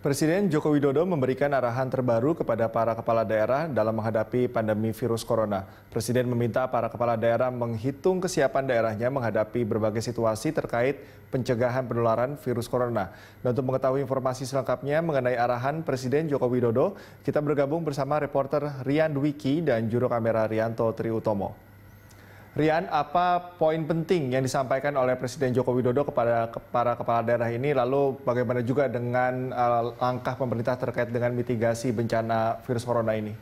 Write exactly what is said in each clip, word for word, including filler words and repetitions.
Presiden Joko Widodo memberikan arahan terbaru kepada para kepala daerah dalam menghadapi pandemi virus corona. Presiden meminta para kepala daerah menghitung kesiapan daerahnya menghadapi berbagai situasi terkait pencegahan penularan virus corona. Dan untuk mengetahui informasi selengkapnya mengenai arahan Presiden Joko Widodo, kita bergabung bersama reporter Rian Dwiki dan juru kamera Rianto Triutomo. Rian, apa poin penting yang disampaikan oleh Presiden Joko Widodo kepada para kepala daerah ini, lalu bagaimana juga dengan uh, langkah pemerintah terkait dengan mitigasi bencana virus corona ini?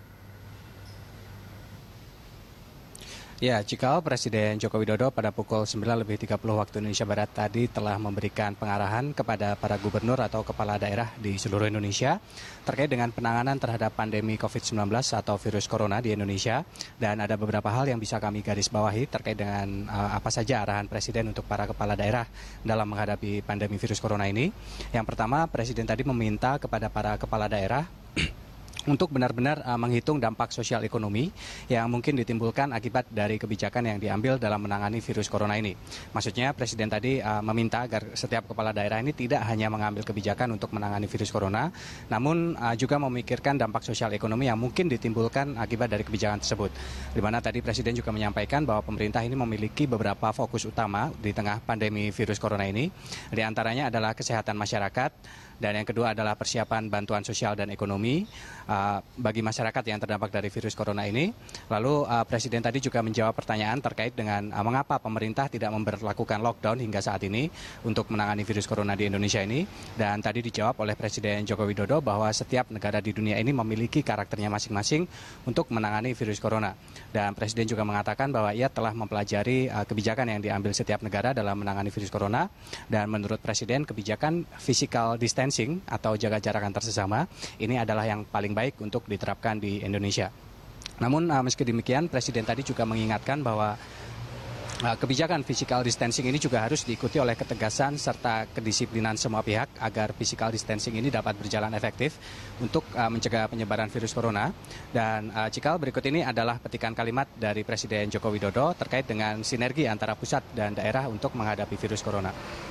Ya, Cikal, Presiden Joko Widodo pada pukul sembilan lebih tiga puluh waktu Indonesia Barat tadi telah memberikan pengarahan kepada para gubernur atau kepala daerah di seluruh Indonesia terkait dengan penanganan terhadap pandemi covid sembilan belas atau virus corona di Indonesia. Dan ada beberapa hal yang bisa kami garis bawahi terkait dengan uh, apa saja arahan Presiden untuk para kepala daerah dalam menghadapi pandemi virus corona ini. Yang pertama, Presiden tadi meminta kepada para kepala daerah untuk benar-benar uh, menghitung dampak sosial ekonomi yang mungkin ditimbulkan akibat dari kebijakan yang diambil dalam menangani virus corona ini. Maksudnya Presiden tadi uh, meminta agar setiap kepala daerah ini tidak hanya mengambil kebijakan untuk menangani virus corona, namun uh, juga memikirkan dampak sosial ekonomi yang mungkin ditimbulkan akibat dari kebijakan tersebut. Di mana tadi Presiden juga menyampaikan bahwa pemerintah ini memiliki beberapa fokus utama di tengah pandemi virus corona ini. Di antaranya adalah kesehatan masyarakat, dan yang kedua adalah persiapan bantuan sosial dan ekonomi uh, bagi masyarakat yang terdampak dari virus corona ini. Lalu uh, Presiden tadi juga menjawab pertanyaan terkait dengan uh, mengapa pemerintah tidak memberlakukan lockdown hingga saat ini untuk menangani virus corona di Indonesia ini. Dan tadi dijawab oleh Presiden Joko Widodo bahwa setiap negara di dunia ini memiliki karakternya masing-masing untuk menangani virus corona. Dan Presiden juga mengatakan bahwa ia telah mempelajari uh, kebijakan yang diambil setiap negara dalam menangani virus corona. Dan menurut Presiden, kebijakan physical distancing atau jaga jarak antar sesama ini adalah yang paling baik untuk diterapkan di Indonesia. Namun uh, meski demikian, Presiden tadi juga mengingatkan bahwa uh, kebijakan physical distancing ini juga harus diikuti oleh ketegasan serta kedisiplinan semua pihak agar physical distancing ini dapat berjalan efektif untuk uh, mencegah penyebaran virus corona. Dan uh, Cikal, berikut ini adalah petikan kalimat dari Presiden Joko Widodo terkait dengan sinergi antara pusat dan daerah untuk menghadapi virus corona.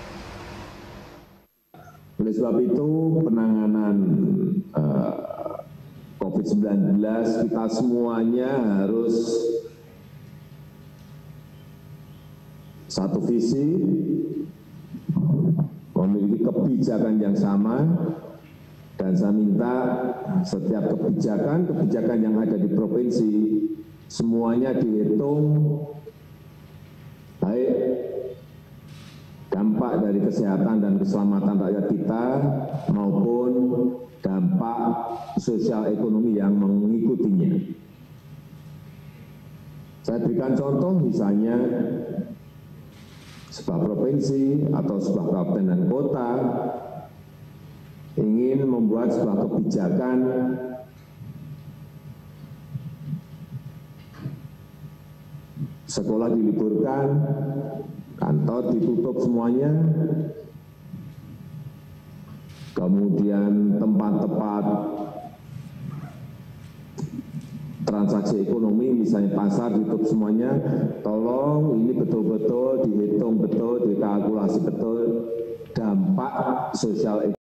Oleh sebab itu, penanganan uh, covid sembilan belas kita semuanya harus satu visi, memiliki kebijakan yang sama, dan saya minta setiap kebijakan, kebijakan yang ada di provinsi, semuanya dihitung baik dampak dari kesehatan dan keselamatan rakyat kita maupun dampak sosial ekonomi yang mengikutinya. Saya berikan contoh misalnya sebuah provinsi atau sebuah kabupaten dan kota ingin membuat sebuah kebijakan sekolah diliburkan, kantor ditutup semuanya, kemudian tempat-tempat transaksi ekonomi, misalnya pasar ditutup semuanya. Tolong ini betul-betul dihitung betul, dikalkulasi betul dampak sosial ekonomi.